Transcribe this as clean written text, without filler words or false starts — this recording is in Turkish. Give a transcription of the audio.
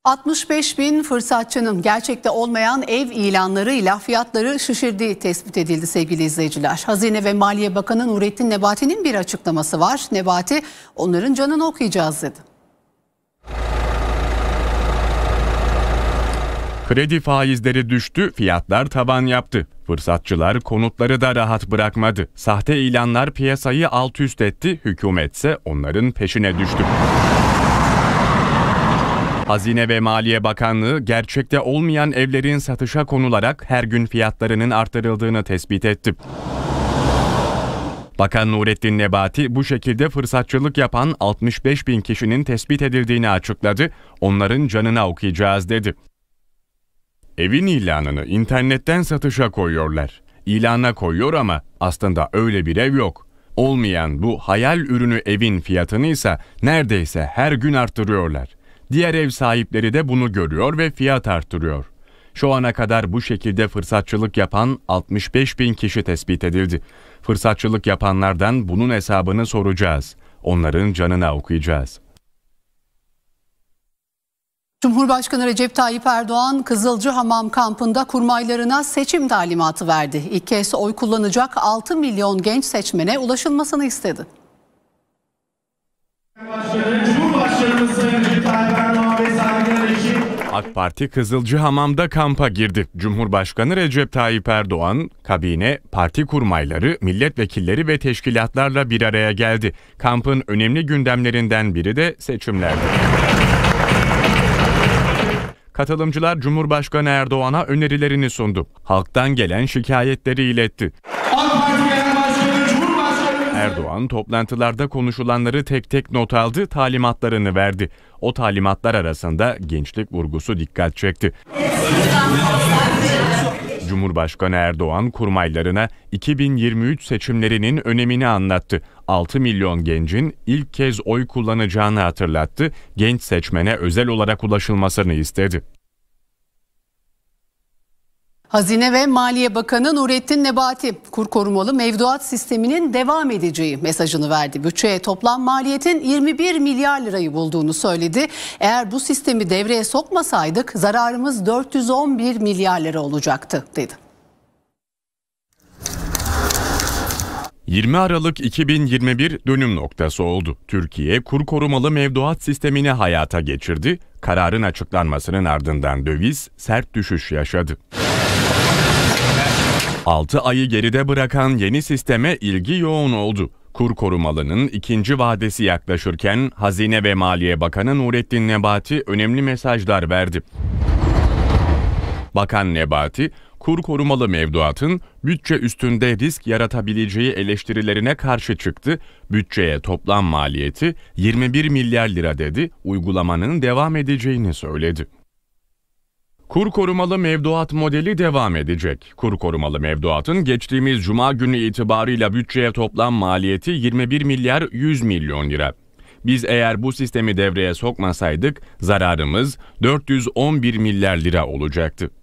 65 bin fırsatçının gerçekte olmayan ev ilanlarıyla fiyatları şişirdiği tespit edildi sevgili izleyiciler. Hazine ve Maliye Bakanı Nurettin Nebati'nin bir açıklaması var. Nebati, onların canını okuyacağız dedi. Kredi faizleri düştü, fiyatlar tavan yaptı. Fırsatçılar konutları da rahat bırakmadı. Sahte ilanlar piyasayı alt üst etti, hükümetse onların peşine düştü. Hazine ve Maliye Bakanlığı gerçekte olmayan evlerin satışa konularak her gün fiyatlarının artırıldığını tespit etti. Bakan Nurettin Nebati bu şekilde fırsatçılık yapan 65 bin kişinin tespit edildiğini açıkladı. Onların canına okuyacağız dedi. Evin ilanını internetten satışa koyuyorlar. İlana koyuyor ama aslında öyle bir ev yok. Olmayan bu hayal ürünü evin fiyatını ise neredeyse her gün arttırıyorlar. Diğer ev sahipleri de bunu görüyor ve fiyat arttırıyor. Şu ana kadar bu şekilde fırsatçılık yapan 65 bin kişi tespit edildi. Fırsatçılık yapanlardan bunun hesabını soracağız. Onların canına okuyacağız. Cumhurbaşkanı Recep Tayyip Erdoğan, Kızılcahamam kampında kurmaylarına seçim talimatı verdi. İlk kez oy kullanacak 6 milyon genç seçmene ulaşılmasını istedi. AK Parti Kızılcahamam'da kampa girdi. Cumhurbaşkanı Recep Tayyip Erdoğan, kabine, parti kurmayları, milletvekilleri ve teşkilatlarla bir araya geldi. Kampın önemli gündemlerinden biri de seçimlerdi. Katılımcılar Cumhurbaşkanı Erdoğan'a önerilerini sundu. Halktan gelen şikayetleri iletti. Erdoğan toplantılarda konuşulanları tek tek not aldı, talimatlarını verdi. O talimatlar arasında gençlik vurgusu dikkat çekti. Cumhurbaşkanı Erdoğan kurmaylarına 2023 seçimlerinin önemini anlattı. 6 milyon gencin ilk kez oy kullanacağını hatırlattı. Genç seçmene özel olarak ulaşılmasını istedi. Hazine ve Maliye Bakanı Nurettin Nebati, kur korumalı mevduat sisteminin devam edeceği mesajını verdi. Bütçeye toplam maliyetin 21 milyar lirayı bulduğunu söyledi. Eğer bu sistemi devreye sokmasaydık zararımız 411 milyar lira olacaktı dedi. 20 Aralık 2021 dönüm noktası oldu. Türkiye kur korumalı mevduat sistemini hayata geçirdi. Kararın açıklanmasının ardından döviz sert düşüş yaşadı. 6 ayı geride bırakan yeni sisteme ilgi yoğun oldu. Kur korumalının ikinci vadesi yaklaşırken Hazine ve Maliye Bakanı Nurettin Nebati önemli mesajlar verdi. Bakan Nebati, kur korumalı mevduatın bütçe üstünde risk yaratabileceği eleştirilerine karşı çıktı. Bütçeye toplam maliyeti 21 milyar lira dedi, uygulamanın devam edeceğini söyledi. Kur korumalı mevduat modeli devam edecek. Kur korumalı mevduatın geçtiğimiz Cuma günü itibarıyla bütçeye toplam maliyeti 21 milyar 100 milyon lira. Biz eğer bu sistemi devreye sokmasaydık zararımız 411 milyar lira olacaktı.